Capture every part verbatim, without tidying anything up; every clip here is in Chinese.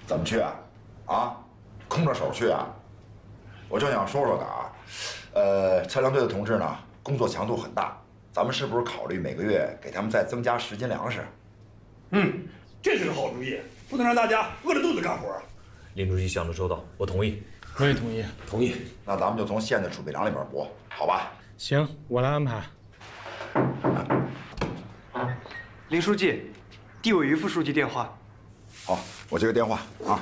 怎么去啊？啊，空着手去啊？我正想说说呢啊，呃，测量队的同志呢，工作强度很大，咱们是不是考虑每个月给他们再增加十斤粮食？ 嗯，这是个好主意，不能让大家饿着肚子干活啊。 林主席想的周到，我同意。 我也同意， 同意。 那咱们就从县的储备粮里边拨，好吧？ 行，我来安排。 林书记，递我于副书记电话。 好，我接个电话啊。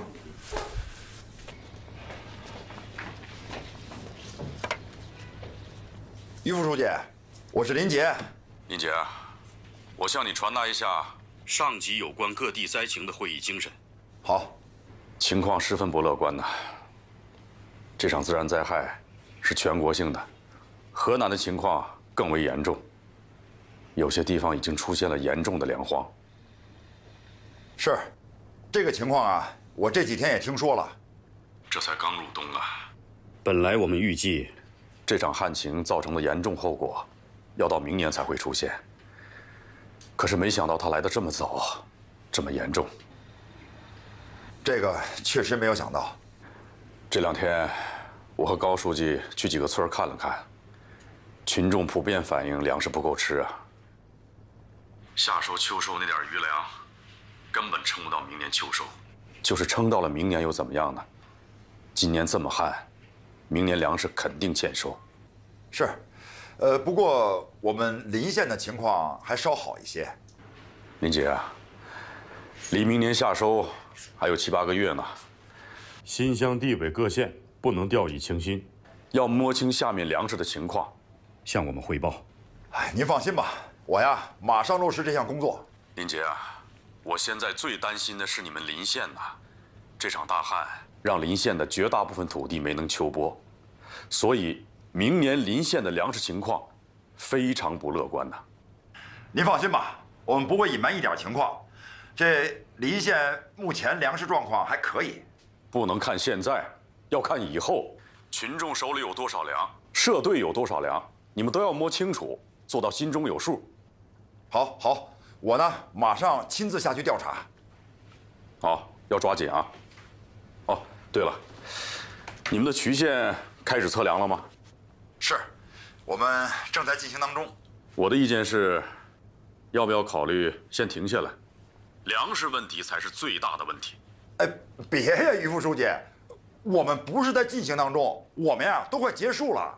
于副书记，我是林杰。 林杰，我向你传达一下上级有关各地灾情的会议精神。 好， 情况十分不乐观呐。这场自然灾害是全国性的，河南的情况更为严重，有些地方已经出现了严重的粮荒。 是，这个情况啊，我这几天也听说了。 这才刚入冬啊，本来我们预计这场旱情造成的严重后果，要到明年才会出现。可是没想到它来得这么早，这么严重。 这个确实没有想到。 这两天，我和高书记去几个村看了看，群众普遍反映粮食不够吃啊。夏收、秋收那点余粮，根本撑不到明年秋收。就是撑到了明年又怎么样呢？今年这么旱，明年粮食肯定欠收。 是，呃，不过我们临县的情况还稍好一些。 林杰啊，离明年夏收还有七八个月呢。新乡地北各县不能掉以轻心，要摸清下面粮食的情况，向我们汇报。 哎，您放心吧，我呀马上落实这项工作。 林杰啊，我现在最担心的是你们临县呐，这场大旱让临县的绝大部分土地没能秋播，所以明年临县的粮食情况非常不乐观呐。 您放心吧，我们不会隐瞒一点情况。这临县目前粮食状况还可以。 不能看现在，要看以后，群众手里有多少粮，社队有多少粮，你们都要摸清楚，做到心中有数。 好，好，我呢马上亲自下去调查。 好，要抓紧啊！哦，对了，你们的渠县开始测量了吗？ 是，我们正在进行当中。 我的意见是，要不要考虑先停下来？粮食问题才是最大的问题。 哎，别呀，于副书记，我们不是在进行当中，我们呀都快结束了。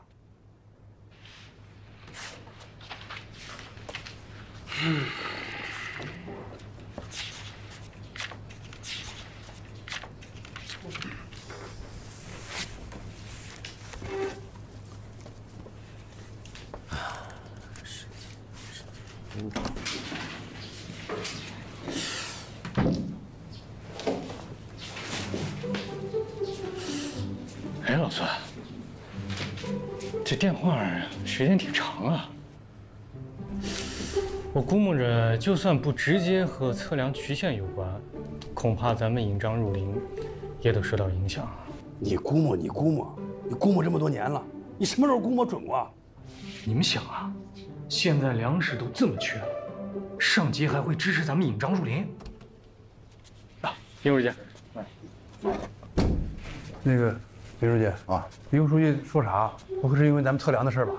嗯。 哎，老孙，这电话时间挺长啊。我估摸着，就算不直接和测量渠县有关，恐怕咱们引张入林也得受到影响。 你估摸，你估摸，你估摸这么多年了，你什么时候估摸准过啊？ 你们想啊，现在粮食都这么缺了，上级还会支持咱们引张入林？啊，林书记， 那个林书记啊， 于副书记说啥？不会是因为咱们测量的事吧？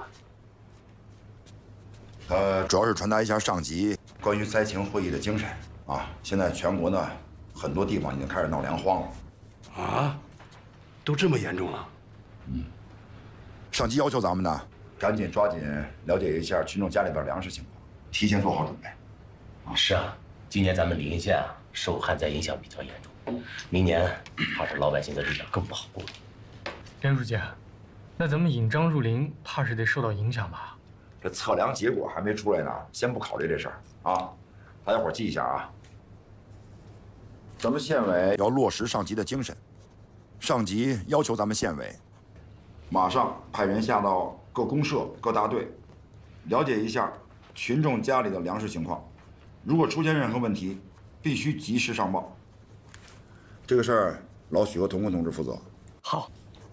呃，主要是传达一下上级关于灾情会议的精神啊。现在全国呢，很多地方已经开始闹粮荒了。 啊，都这么严重了？ 嗯，上级要求咱们呢，赶紧抓紧了解一下群众家里边粮食情况，提前做好准备。 啊，是啊，今年咱们临县啊，受旱灾影响比较严重，明年怕是老百姓的日子更不好过。 林书记，那咱们引张入林，怕是得受到影响吧？ 这测量结果还没出来呢，先不考虑这事儿啊。大家伙记一下啊，咱们县委要落实上级的精神，上级要求咱们县委马上派人下到各公社、各大队，了解一下群众家里的粮食情况，如果出现任何问题，必须及时上报。这个事儿，老许和童坤同志负责。 好。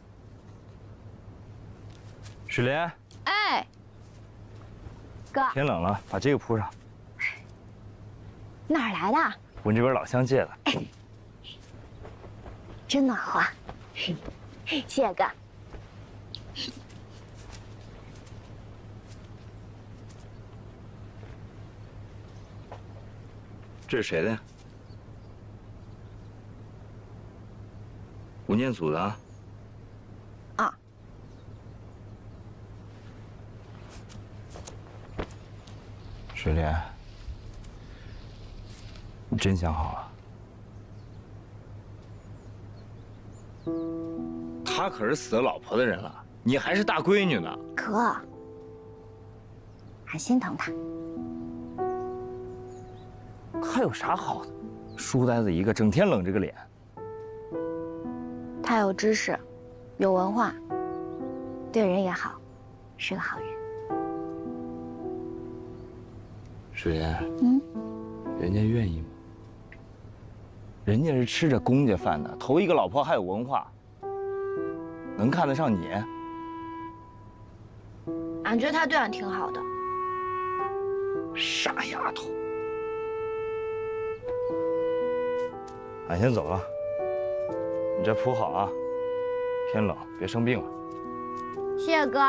水莲， 哎，哥， 天冷了，把这个铺上。 哪儿来的？ 我这边老乡借的。 真暖和。谢谢哥。 这是谁的呀？吴念祖的啊。 啊。 水莲，你真想好了？他可是死了老婆的人了，你还是大闺女呢。 哥，俺心疼他。 他有啥好的？书呆子一个，整天冷着个脸。 他有知识，有文化，对人也好，是个好人。 水莲， 嗯， 人家愿意吗？人家是吃着公家饭的，头一个老婆还有文化，能看得上你？ 俺觉得他对俺挺好的。 傻丫头。俺先走了，你这铺好啊，天冷别生病了。 谢谢哥。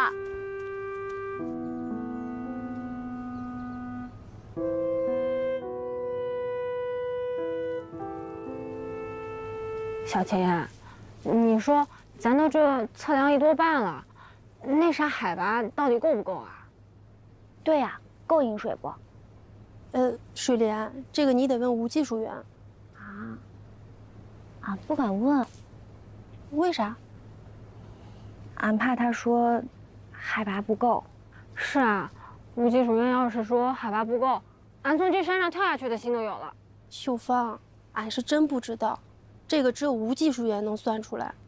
小秦，你说咱都这测量一多半了，那啥海拔到底够不够啊？ 对呀、啊，够饮水不？ 呃，水莲，这个你得问吴技术员。 啊？俺不敢问。 为啥？ 俺怕他说海拔不够。 是啊，吴技术员要是说海拔不够，俺从这山上跳下去的心都有了。 秀芳，俺是真不知道。这个只有吴技术员能算出来。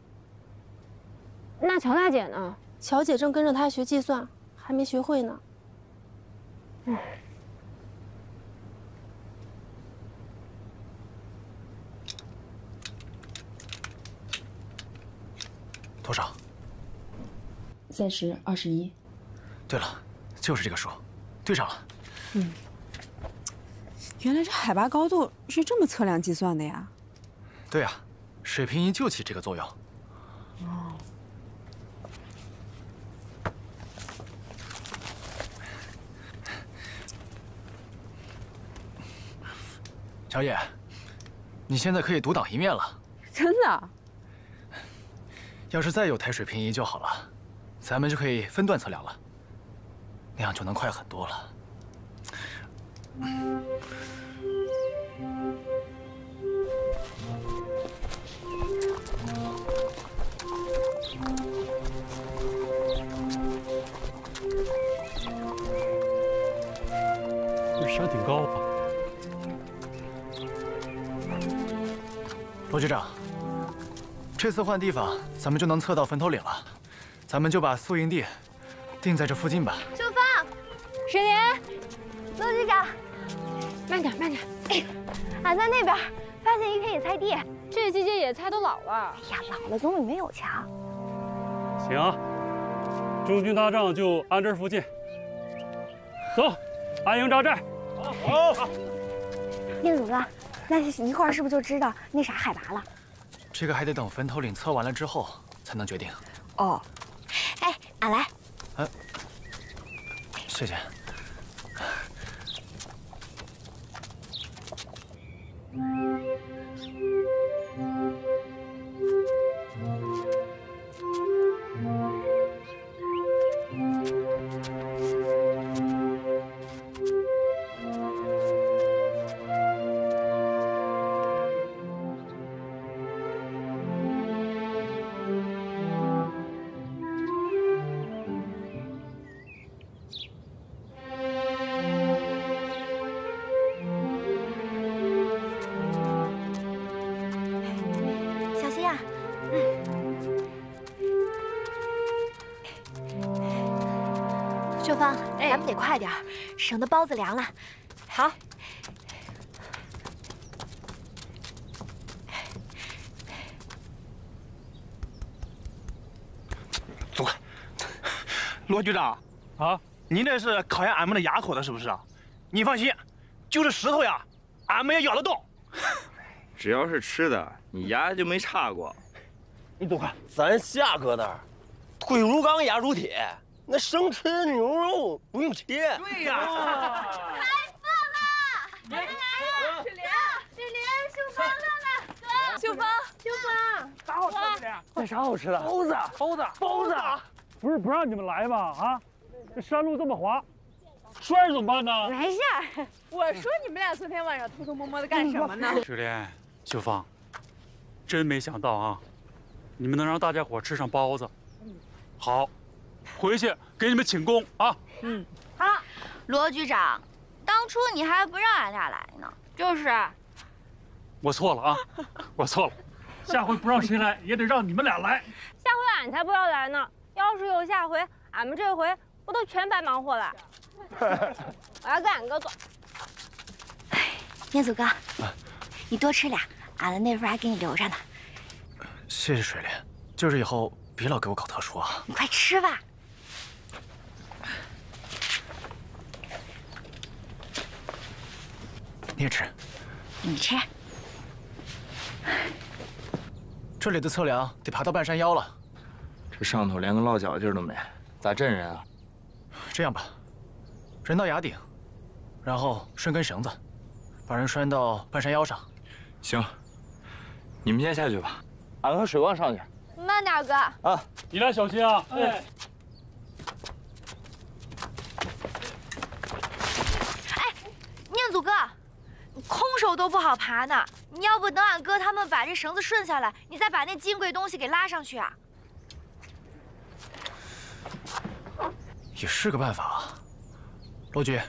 那乔大姐呢？ 乔姐正跟着他学计算，还没学会呢。 嗯。 多少？ 三十二十一。 对了，就是这个数，对上了。 嗯。原来这海拔高度是这么测量计算的呀？ 对啊，水平仪就起这个作用。 哦。 乔野，你现在可以独当一面了。 真的？ 要是再有台水平仪就好了，咱们就可以分段测量了，那样就能快很多了。 这山挺高啊。 罗局长，这次换地方，咱们就能测到坟头岭了。咱们就把宿营地定在这附近吧。 秀芳，水莲，罗局长， 慢点，慢点。 哎，俺在那边发现一片野菜地， 这季节野菜都老了。 哎呀，老了总比没有强。 行啊，中军大帐就安这附近。走，安营扎寨。好。好。 念祖哥，那一会儿是不是就知道那啥海拔了？ 这个还得等坟头岭测完了之后才能决定。 哦。哎，俺来。 哎，谢谢。 秀芳，咱们得快点，省得包子凉了。 好。 走快。罗局长， 啊， 您这是考验俺们的牙口的，是不是啊？你放心，就是石头呀，俺们也咬得动。 只要是吃的，你牙就没差过。 你多看，咱下搁那儿，腿如钢，牙如铁，那生吃的牛肉不用切。 对呀。 开饭了！水莲，水莲，秀芳上来，哥，秀芳，秀芳， 啥好吃的？水莲， 那啥好吃的？ 包子， 包子， 包子。不是不让你们来吗？啊，这山路这么滑，摔着怎么办呢？ 没事儿。我说你们俩昨天晚上偷偷摸摸的干什么呢？ 水莲，秀芳，真没想到啊，你们能让大家伙吃上包子。好，回去给你们请功啊。 嗯，好。罗局长，当初你还不让俺俩来呢，就是。 我错了啊，我错了，下回不让谁来也得让你们俩来。 下回俺才不要来呢。要是有下回，俺们这回不都全白忙活了？我要跟俺哥走。 念祖哥，你多吃俩，俺的那份还给你留着呢。 谢谢水莲，就是以后别老给我搞特殊啊。 你快吃吧。 你也吃。 你吃。 这里的测量得爬到半山腰了。 这上头连个落脚地儿都没，咋震人啊？ 这样吧，人到崖顶，然后顺根绳子，把人拴到半山腰上。 行，你们先下去吧，俺和水光上去。 慢点，哥。 啊， 你俩小心啊！哎。 哎，念祖哥，空手都不好爬呢，你要不等俺哥他们把这绳子顺下来，你再把那金贵东西给拉上去啊？ 也是个办法啊，罗局，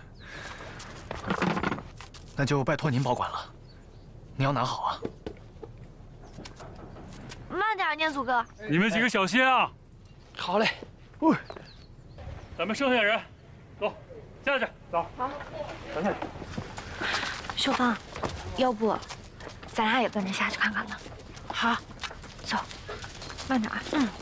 那就拜托您保管了，您要拿好啊。 慢点，念祖哥。 你们几个小心啊！ 好嘞。 喂，咱们剩下人，走，下去，走。 好， 咱下去。 秀芳，要不咱俩也跟着下去看看呢？好，走，慢点啊。嗯。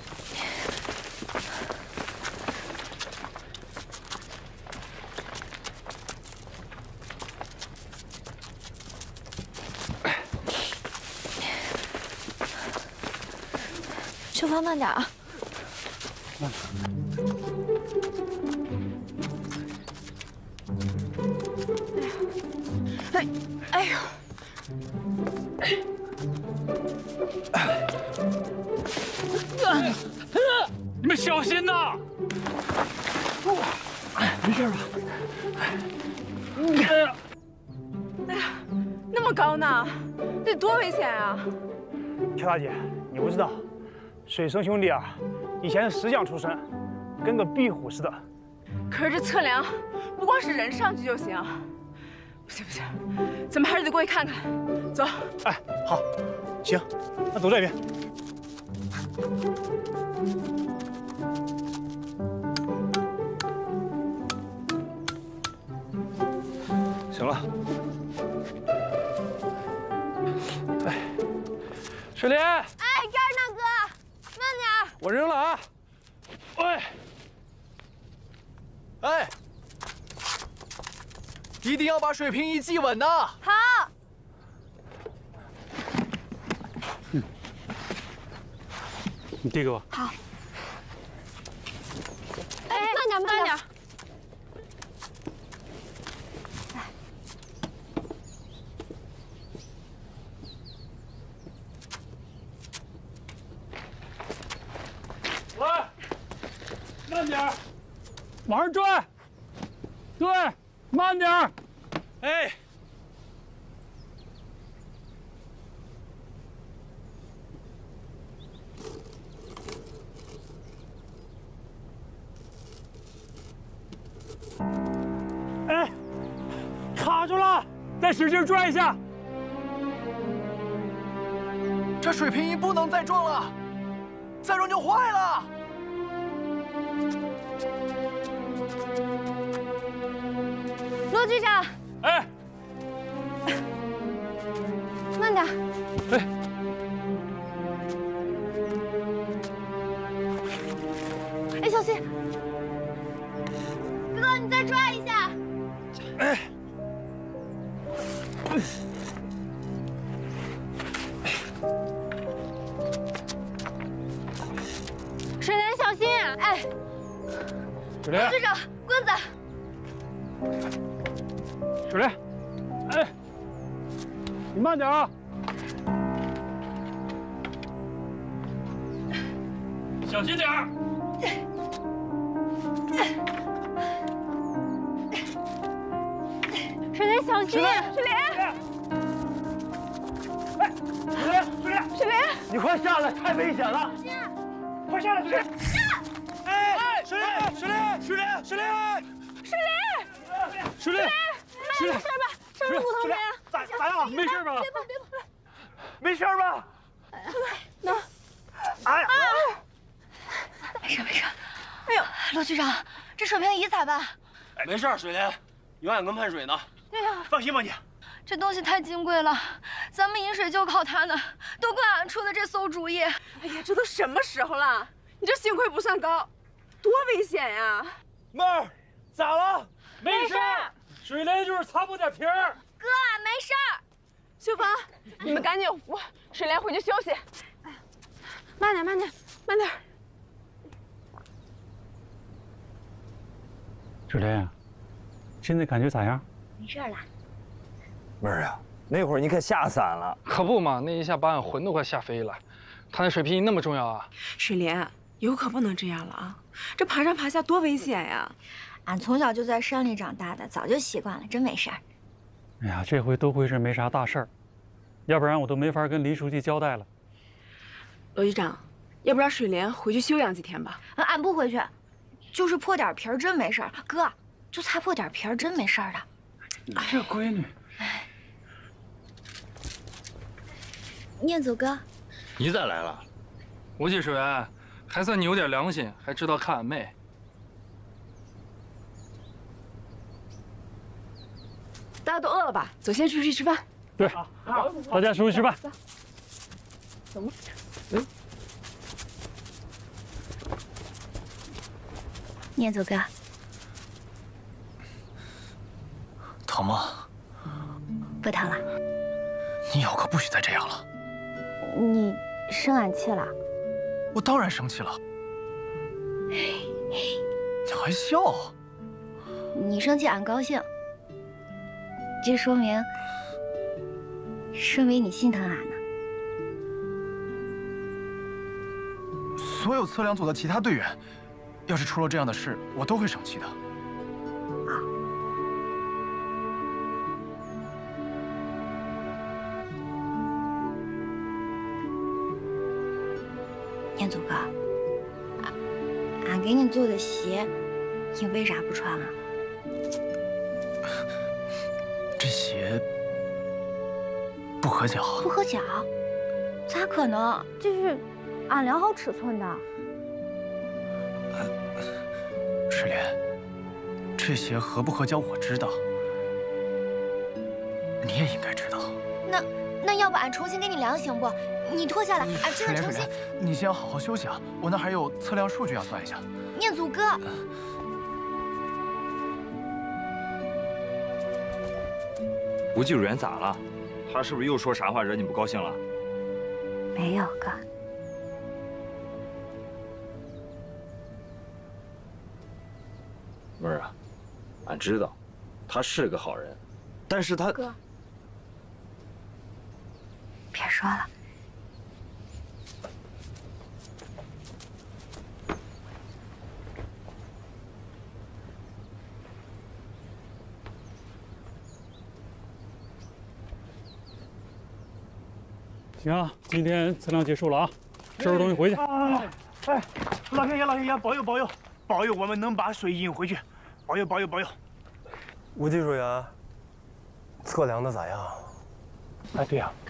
秀芳，慢点啊！ 慢点。 哎，哎呦！ 你们小心呐！ 没事吧？ 哎呀！ 哎呀，那么高呢，这多危险啊！ 乔大姐，你不知道，水生兄弟啊，以前是石匠出身，跟个壁虎似的。 可是这测量，不光是人上去就行。不行不行，咱们还是得过去看看。走。 哎，好，行，那走这边。 行了。 哎，水莲。 哎，这儿呢，哥，慢点。 我扔了啊。喂。 哎，一定要把水平仪系稳呐！ 好。 嗯，你递给我。 好。哎，慢点，慢点。 来，慢点。往上拽，对，慢点儿。 哎，哎，卡住了，再使劲拽一下。 这水平仪不能再撞了，再撞就坏了。 罗局长， 哎， 慢点。 哎， 哎，小心！哥，你再抓一下。哎。 水莲， 队长，棍子。 水莲，哎，你慢点啊！小心点儿。 水莲，小心！水莲， 水莲，水莲， 水莲， 你快下来，太危险了！快下来，水莲！哎，水莲，水莲，水莲，水莲， 水莲， 水莲， 没事吧？伤着骨头没？ 咋咋样？ 没事吧？ 别碰，别碰！ 没事吧？ 那， 哎呀， 没事没事。哎呦，罗局长，这水瓶仪咋办？ 没事，水莲，有眼跟喷水呢。 哎呀， 放心吧你。 这东西太金贵了，咱们饮水就靠它呢，都怪俺出的这馊主意。 哎呀，这都什么时候了？你这幸亏不算高，多危险呀！ 妹儿，咋了？ 没事，水莲就是擦破点皮儿。 哥，没事儿。 秀芳，你们赶紧扶水莲回去休息。哎，慢点，慢点，慢点。 水莲，现在感觉咋样？ 没事了。 妹儿啊，那会儿你可吓散了。 可不嘛，那一下把俺魂都快吓飞了。他那水平仪那么重要啊！ 水莲，以后可不能这样了啊！这爬上爬下多危险呀！ 俺从小就在山里长大的，早就习惯了，真没事儿。 哎呀，这回多亏是没啥大事儿，要不然我都没法跟林书记交代了。 罗局长，要不然水莲回去休养几天吧？ 俺不回去，就是破点皮儿，真没事儿。哥，就擦破点皮儿，真没事儿的。 你这闺女。 念祖哥， 你咋来了？ 吴技术员，还算你有点良心，还知道看俺妹。 大家都饿了吧？走，先出去吃饭。 对，大家出去吃饭。 走吗？ 嗯。念祖哥， 疼吗？ 不疼了。 你以后可不许再这样了。 你生俺气了？ 我当然生气了。你还笑？ 你生气俺高兴，这说明说明你心疼俺呢。 所有测量组的其他队员，要是出了这样的事，我都会生气的。 念祖哥，俺俺给你做的鞋，你为啥不穿啊？ 这鞋不合脚。 不合脚？咋可能？这是俺量好尺寸的。 水莲，这鞋合不合脚我知道，你也应该知道。 那那要不俺重新给你量行不？你脱下来，俺真的重新。 你先好好休息啊，我那还有测量数据要算一下。 念祖哥， 吴技术员咋了？他是不是又说啥话惹你不高兴了？ 没有哥。 妹儿啊，俺知道，他是个好人，但是他哥，别说了。 行，今天测量结束了啊，收拾东西回去。 哎，哎，老天爷，老天爷，保佑保佑保佑，我们能把水引回去，保佑保佑保佑。 吴技术员，测量的咋样？ 哎，对呀，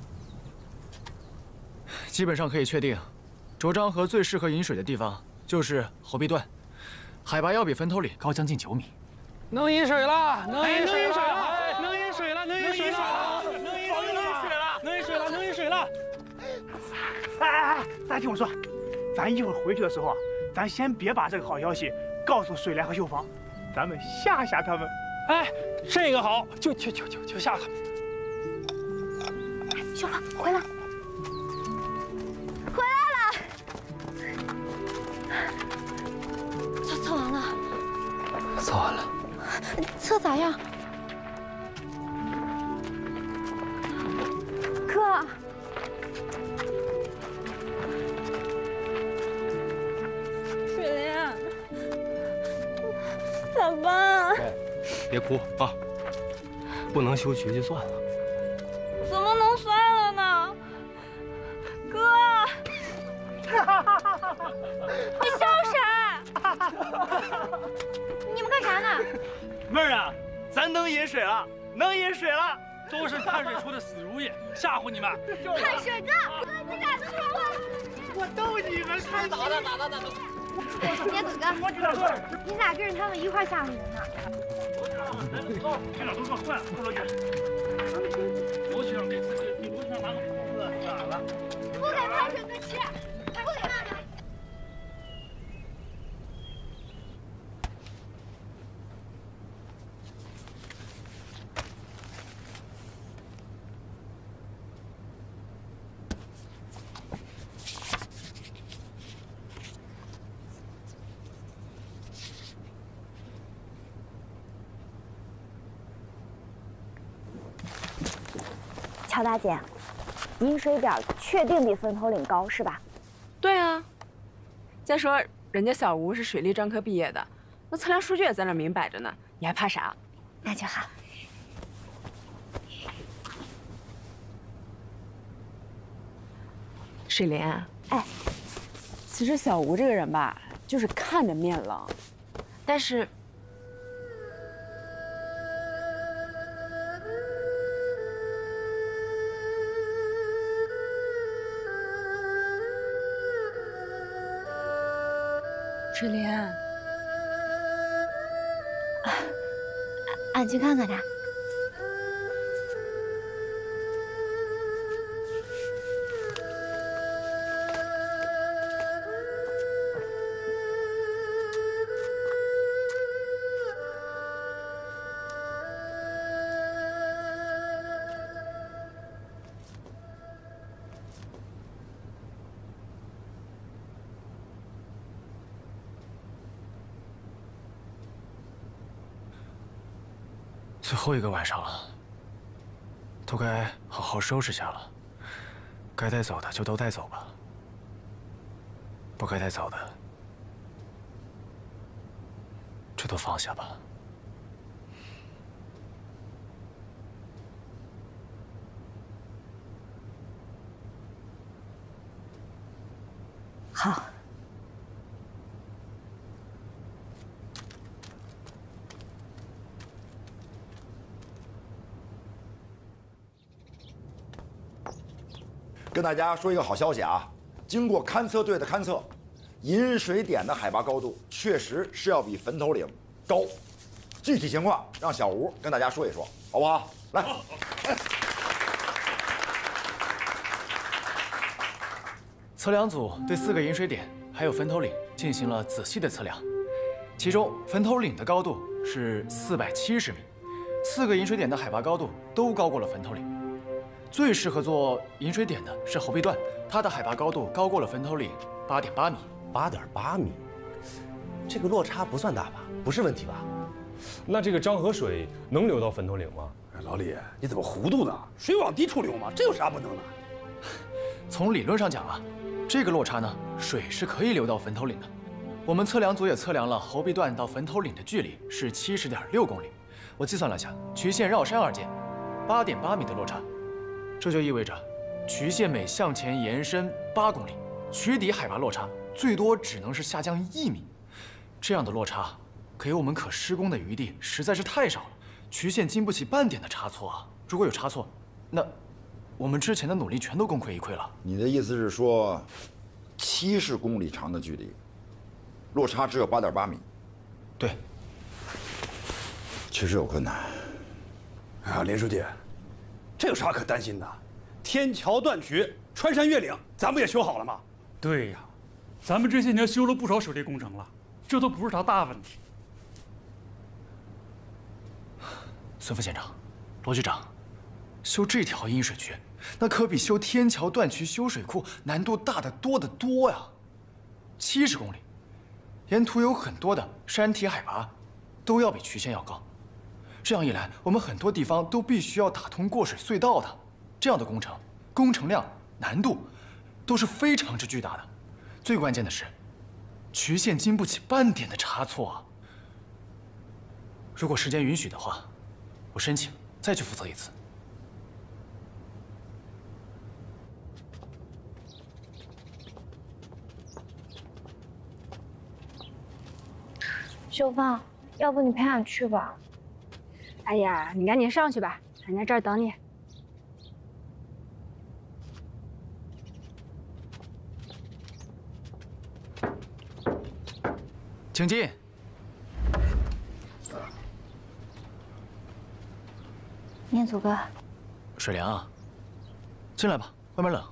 基本上可以确定，卓漳河最适合饮水的地方就是侯壁段，海拔要比坟头里高将近九米。 能饮水了，能饮水了， 能饮水了，能饮水了，能饮水了，能饮水了，能饮水了。哎哎哎，大家听我说，咱一会儿回去的时候啊，咱先别把这个好消息告诉水莲和秀芳，咱们吓吓他们。哎，这个好，就就就就就吓他们。 秀芳，回来， 回来了。测测完了。 测完了。 测咋样？哥， 水莲，咋办？ 别哭啊，不能休学就算了。 怎么能算了呢？哥，你笑啥？ 你们干啥呢？ 妹儿啊，咱能饮水了，能饮水了！ 都是看水出的死主意，吓唬你们。 看水哥，你俩都说话。 我逗你们开心。 打的打的打的。 叶子哥，你咋跟着他们一块吓唬人呢？ 这俩都给我换了，不能给。我去让给自己，我去让拿个斧子咋了？ 不给潘水哥吃，不给妈妈。 乔大姐，饮水点确定比分头岭高是吧？ 对啊。再说人家小吴是水利专科毕业的，那测量数据也在那明摆着呢，你还怕啥？ 那就好。 水莲，哎，其实小吴这个人吧，就是看着面冷，但是。水莲， 俺去看看他。 最后一个晚上了，都该好好收拾下了。该带走的就都带走吧，不该带走的就都放下吧。 好。 跟大家说一个好消息啊！经过勘测队的勘测，饮水点的海拔高度确实是要比坟头岭高。具体情况让小吴跟大家说一说，好不好？来， 测量组对四个饮水点还有坟头岭进行了仔细的测量，其中坟头岭的高度是四百七十米，四个饮水点的海拔高度都高过了坟头岭。最适合做饮水点的是猴壁段，它的海拔高度高过了坟头岭八点八米。 八点八米，这个落差不算大吧？不是问题吧？ 那这个漳河水能流到坟头岭吗？ 老李，你怎么糊涂呢？水往低处流嘛，这有啥不能的？ 从理论上讲啊，这个落差呢，水是可以流到坟头岭的。我们测量组也测量了猴壁段到坟头岭的距离是七十点六公里，我计算了下，曲线绕山而建，八点八米的落差。这就意味着，曲线每向前延伸八公里，曲底海拔落差最多只能是下降一米。这样的落差，给我们可施工的余地实在是太少了，曲线经不起半点的差错啊！如果有差错，那我们之前的努力全都功亏一篑了。 你的意思是说，七十公里长的距离，落差只有八点八米？ 对， 确实有困难。 啊，林书记。这有啥可担心的？天桥断渠、穿山越岭，咱不也修好了吗？ 对呀，咱们这些年修了不少水利工程了，这都不是啥大问题。 孙副县长、罗局长，修这条引水渠，那可比修天桥断渠、修水库难度大得多得多呀！七十公里，沿途有很多的山体海拔， 都要比渠县要高。这样一来，我们很多地方都必须要打通过水隧道的，这样的工程，工程量、难度都是非常之巨大的。最关键的是，渠县经不起半点的差错啊。如果时间允许的话，我申请再去负责一次。 秀芳，要不你陪俺去吧？ 哎呀，你赶紧上去吧，俺在这儿等你。 请进。 念祖哥， 水莲啊，进来吧，外面冷。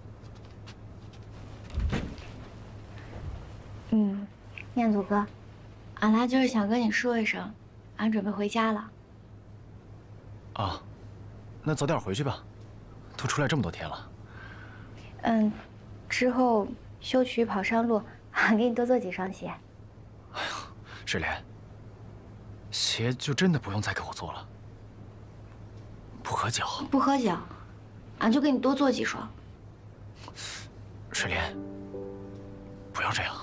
嗯，念祖哥。 俺来就是想跟你说一声，俺准备回家了。 啊，那早点回去吧，都出来这么多天了。 嗯，之后修渠跑山路，俺给你多做几双鞋。 哎呀，世莲，鞋就真的不用再给我做了，不合脚。 不合脚，俺就给你多做几双。 世莲，不要这样。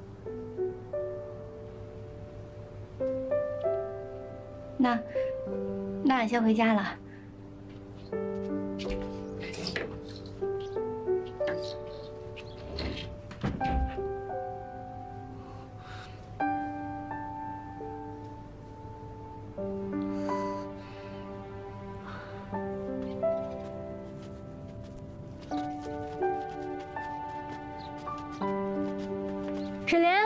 那，那俺先回家了。 水莲。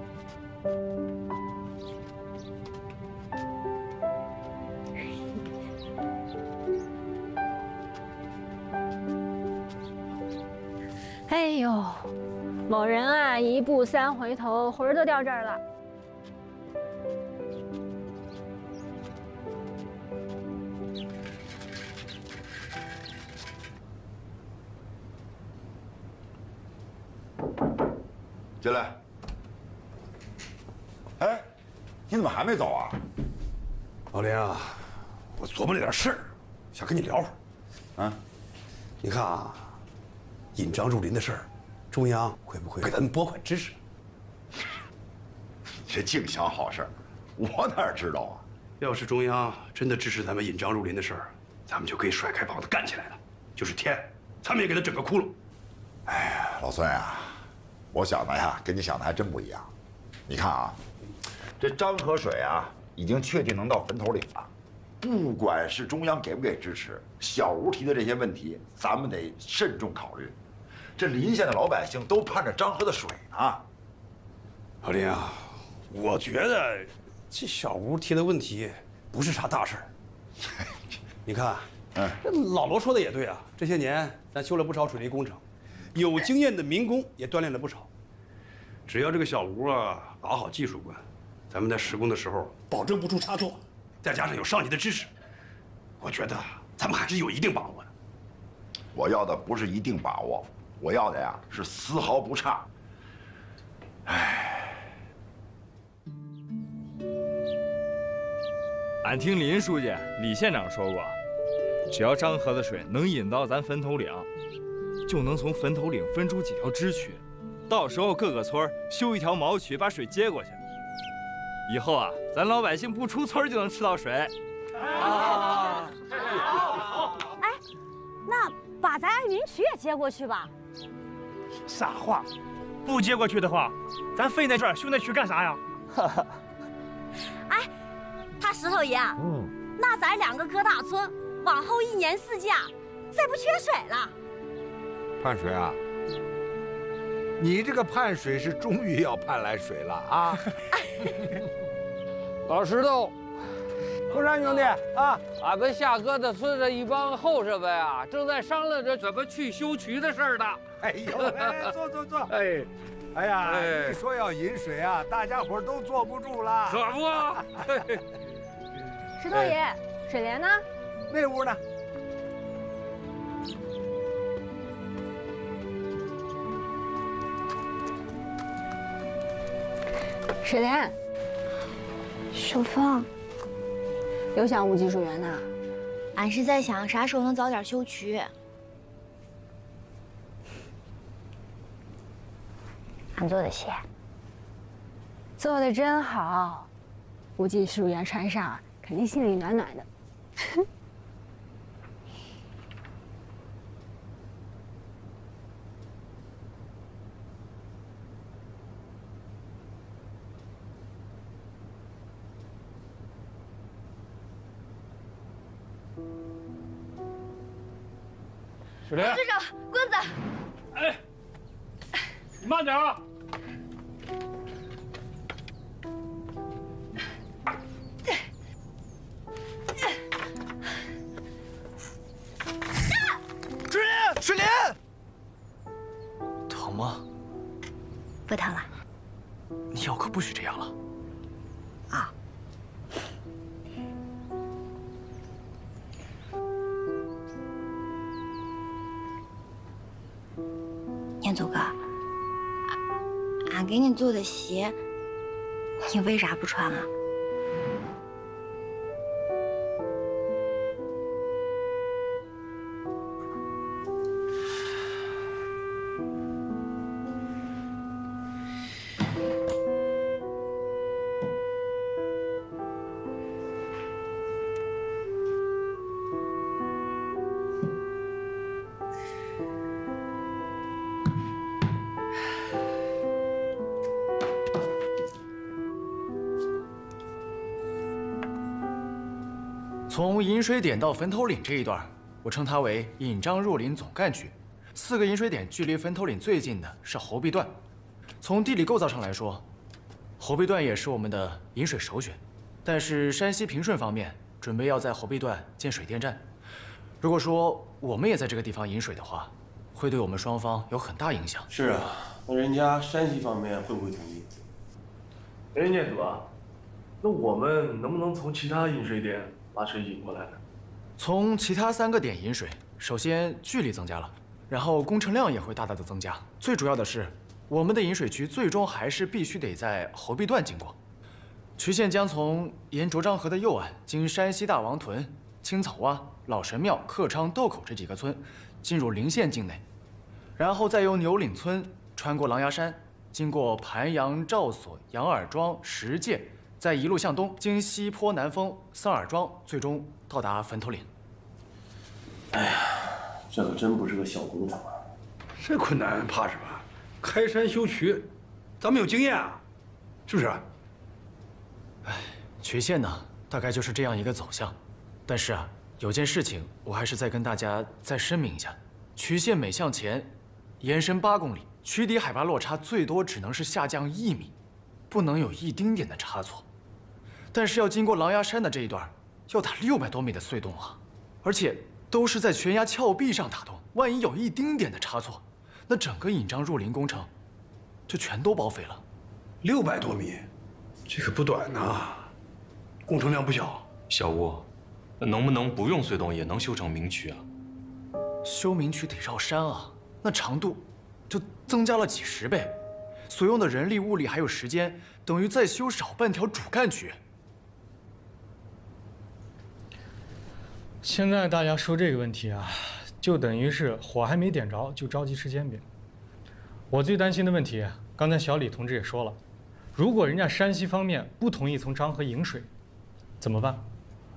哎呦，某人啊，一步三回头，魂儿都掉这儿了。 进来。哎，你怎么还没走啊？ 老林啊，我琢磨了点事儿，想跟你聊会儿。啊，你看啊。 引张入林的事儿，中央会不会给咱们拨款支持？ 这净想好事儿，我哪知道啊？ 要是中央真的支持咱们引张入林的事儿，咱们就可以甩开膀子干起来了。就是天，咱们也给他整个窟窿。 哎呀，老孙呀，我想的呀，跟你想的还真不一样。你看啊，这张河水啊，已经确定能到坟头岭了。 不管是中央给不给支持，小吴提的这些问题，咱们得慎重考虑。这临县的老百姓都盼着张河的水呢。 老林啊，我觉得这小吴提的问题不是啥大事儿。你看，嗯，这老罗说的也对啊，这些年咱修了不少水利工程，有经验的民工也锻炼了不少。只要这个小吴啊把好技术关，咱们在施工的时候保证不出差错。 再加上有上级的支持，我觉得咱们还是有一定把握的。 我要的不是一定把握，我要的呀是丝毫不差。唉， 俺听林书记、李县长说过，只要张河的水能引到咱坟头岭，就能从坟头岭分出几条支渠，到时候各个村修一条毛渠把水接过去。 以后啊，咱老百姓不出村就能吃到水。 啊！哎，那把咱云渠也接过去吧？ 傻话，不接过去的话，咱废在这儿修那渠干啥呀？ 哎，他石头爷，嗯，那咱两个疙瘩村往后一年四季啊，再不缺水了。 盼水啊！你这个盼水是终于要盼来水了啊！ 老石头，凤山兄弟啊，俺们下疙瘩村的一帮后生们啊，正在商量着怎么去修渠的事儿呢。 哎呦，哎，坐坐坐，哎，哎呀，哎、一说要引水啊，大家伙都坐不住了， 可不。 石头爷，哎、水莲呢？ 那屋呢？ 水莲， 秀芳，又想务技术员呢？ 俺是在想啥时候能早点修渠。 俺做的鞋做的真好，务技术员穿上肯定心里暖暖的。 水莲， 队长，棍子。 哎，你慢点啊！ 水莲，水莲，疼吗？ 不疼了。 你以后可不许这样了。 啊。彦祖哥，俺给你做的鞋，你为啥不穿啊？ 从引水点到坟头岭这一段，我称它为引漳入林总干区。四个引水点距离坟头岭最近的是侯壁段。从地理构造上来说，侯壁段也是我们的引水首选。但是山西平顺方面准备要在侯壁段建水电站。如果说我们也在这个地方引水的话，会对我们双方有很大影响。 是啊，那人家山西方面会不会同意？ 哎，念祖啊，那我们能不能从其他引水点把水引过来呢？ 从其他三个点引水，首先距离增加了，然后工程量也会大大的增加。最主要的是，我们的引水渠最终还是必须得在侯壁段经过。渠线将从沿涿漳河的右岸，经山西大王屯、青草洼、老神庙、客昌、豆口这几个村，进入陵县境内，然后再由牛岭村穿过狼牙山，经过盘阳、赵所、杨耳庄、石界。再一路向东，经西坡、南峰、桑耳庄，最终到达坟头岭。 哎呀，这可真不是个小工程啊！ 这困难怕什么？开山修渠，咱们有经验啊，是不是？ 哎，渠线呢，大概就是这样一个走向。但是啊，有件事情我还是再跟大家再声明一下：渠线每向前延伸八公里，渠底海拔落差最多只能是下降一米，不能有一丁点的差错。但是要经过狼牙山的这一段，要打六百多米的隧洞啊，而且都是在悬崖峭壁上打洞，万一有一丁点的差错，那整个引漳入林工程就全都报废了。 六百多米，这可不短呐，工程量不小。 小吴，那能不能不用隧洞也能修成明渠啊？ 修明渠得绕山啊，那长度就增加了几十倍，所用的人力、物力还有时间，等于再修少半条主干渠。 现在大家说这个问题啊，就等于是火还没点着就着急吃煎饼。我最担心的问题，刚才小李同志也说了，如果人家山西方面不同意从漳河引水，怎么办？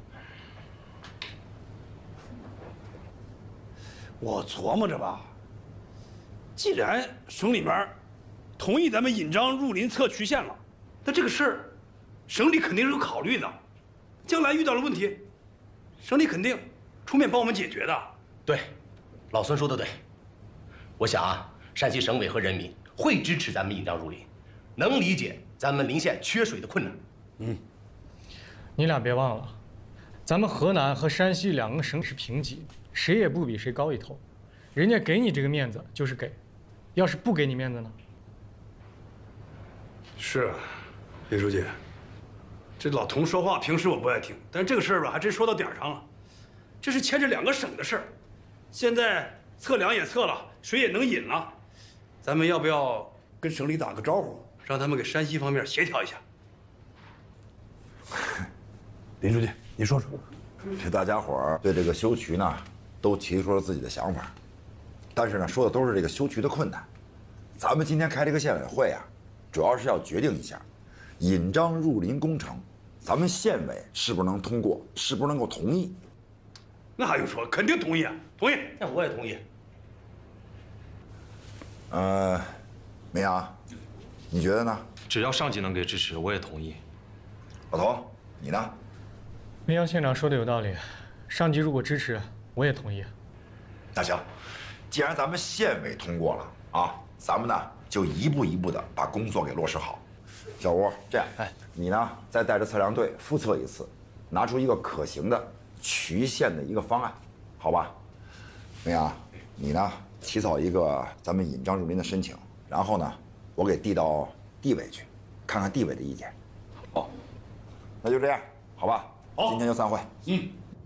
我琢磨着吧，既然省里面同意咱们引漳入林测渠线了，那这个事儿，省里肯定是有考虑的。将来遇到了问题，省里肯定出面帮我们解决的。 对，老孙说的对。我想啊，山西省委和人民会支持咱们引漳入林，能理解咱们临县缺水的困难。 嗯，你俩别忘了，咱们河南和山西两个省是平级，谁也不比谁高一头。人家给你这个面子就是给，要是不给你面子呢？ 是啊，林书记，这老童说话平时我不爱听，但是这个事儿吧，还真说到点儿上了。这是牵着两个省的事儿，现在测量也测了，水也能引了，咱们要不要跟省里打个招呼，让他们给山西方面协调一下？ 林书记，你说说。 这大家伙儿对这个修渠呢，都提出了自己的想法，但是呢，说的都是这个修渠的困难。咱们今天开这个县委会啊，主要是要决定一下，引漳入林工程，咱们县委是不是能通过，是不是能够同意？ 那还用说？肯定同意啊，同意。 那我也同意。 呃，明阳，你觉得呢？ 只要上级能给支持，我也同意。 老童，你呢？ 明阳县长说的有道理，上级如果支持，我也同意。 那行，既然咱们县委通过了啊，咱们呢就一步一步的把工作给落实好。小吴，这样，哎，你呢再带着测量队复测一次，拿出一个可行的渠线的一个方案，好吧？明阳，你呢起草一个咱们引漳入林的申请，然后呢，我给递到地委去，看看地委的意见。好，那就这样，好吧？好，今天就散会。 嗯。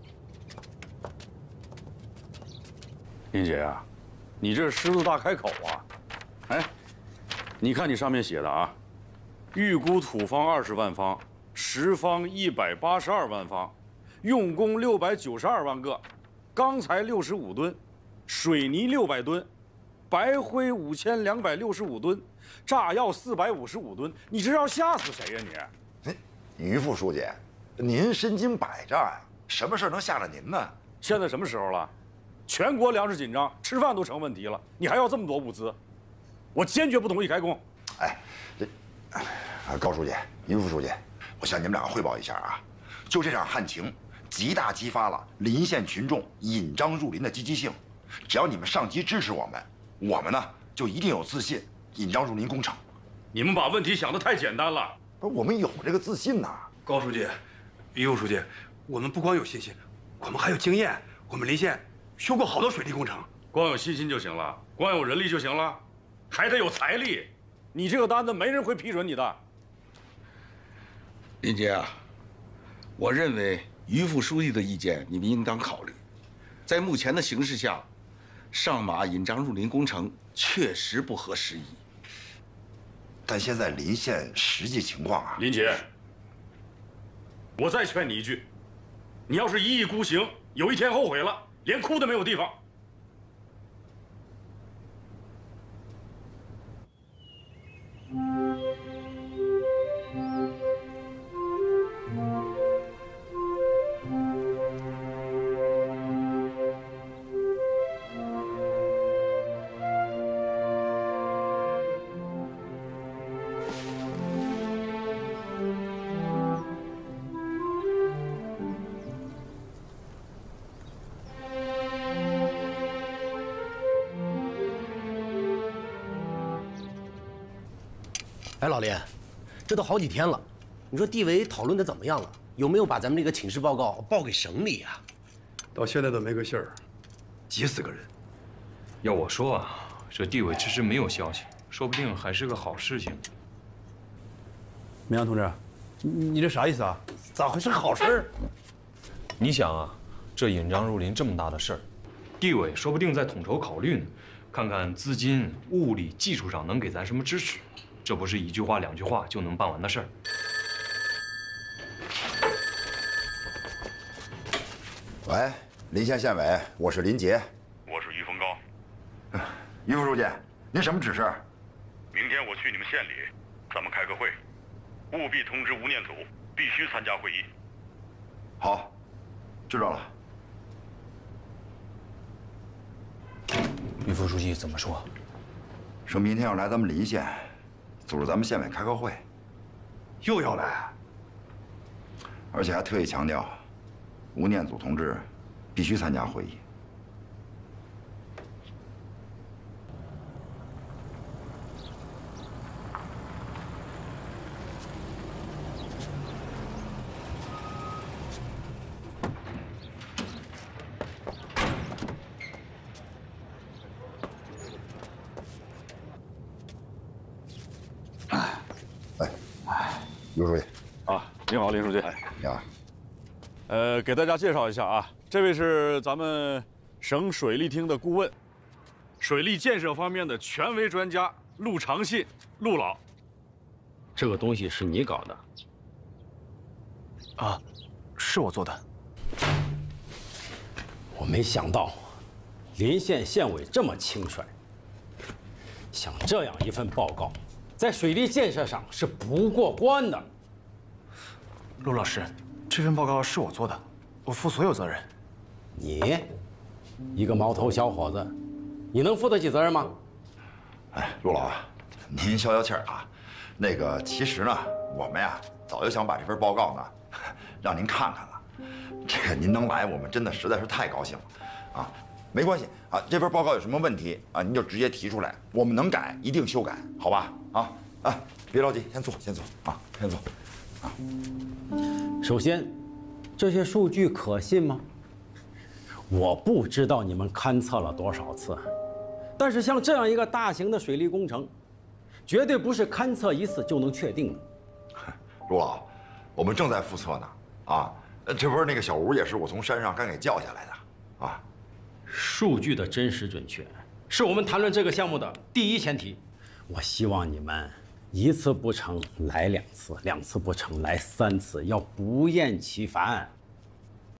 林姐啊，你这狮子大开口啊！哎，你看你上面写的啊，预估土方二十万方，实方一百八十二万方，用工六百九十二万个，钢材六十五吨，水泥六百吨，白灰五千两百六十五吨，炸药四百五十五吨，你这要吓死谁呀你？ 哎，于副书记，您身经百战，什么事能吓着您呢？ 现在什么时候了？全国粮食紧张，吃饭都成问题了，你还要这么多物资？我坚决不同意开工。 哎，这，啊，高书记、于副书记，我向你们两个汇报一下啊，就这场旱情，极大激发了邻县群众引漳入林的积极性。只要你们上级支持我们，我们呢就一定有自信引漳入林工程。 你们把问题想得太简单了。 不是，我们有这个自信呐。 高书记、于副书记，我们不光有信心，我们还有经验。我们邻县修过好多水利工程。 光有信心就行了，光有人力就行了，还得有财力。你这个单子没人会批准你的。 林杰啊，我认为于副书记的意见你们应当考虑。在目前的形势下，上马引漳入林工程确实不合时宜。 但现在邻县实际情况啊， 林杰，我再劝你一句，你要是一意孤行，有一天后悔了，连哭都没有地方。 哎，老林，这都好几天了，你说地委讨论的怎么样了？有没有把咱们这个请示报告报给省里呀？ 到现在都没个信儿，急死个人。 要我说啊，这地委迟迟没有消息，说不定还是个好事情。 明阳同志，你你这啥意思啊？咋会是好事儿？ 你想啊，这引漳入林这么大的事儿，地委说不定在统筹考虑呢，看看资金、物力、技术上能给咱什么支持。这不是一句话两句话就能办完的事儿。 喂，临县县委，我是林杰。 我是于峰高。 于副书记，您什么指示？ 明天我去你们县里，咱们开个会，务必通知吴念祖，必须参加会议。 好，知道了。 于副书记怎么说？ 说明天要来咱们临县。组织咱们县委开个会， 又要来， 而且还特意强调，吴念祖同志必须参加会议。于书记， 啊，你好，林书记。 你好。 呃，给大家介绍一下啊，这位是咱们省水利厅的顾问，水利建设方面的权威专家陆长信，陆老。 这个东西是你搞的？ 啊， 是我做的。 我没想到，临县县委这么轻率。像这样一份报告，在水利建设上是不过关的。 陆老师，这份报告是我做的，我负所有责任。 你，一个毛头小伙子，你能负得起责任吗？ 哎，陆老，您消消气儿啊。那个，其实呢，我们呀早就想把这份报告呢，让您看看了。这个您能来，我们真的实在是太高兴了，啊，没关系啊，这份报告有什么问题啊，您就直接提出来，我们能改一定修改，好吧？啊啊，别着急，先坐，先坐啊，先坐。啊， 首先，这些数据可信吗？我不知道你们勘测了多少次，但是像这样一个大型的水利工程，绝对不是勘测一次就能确定的。 陆老，我们正在复测呢，啊。这不是那个小吴，也是我从山上刚给叫下来的，啊。 数据的真实准确，是我们谈论这个项目的第一前提。我希望你们一次不成来两次，两次不成来三次，要不厌其烦。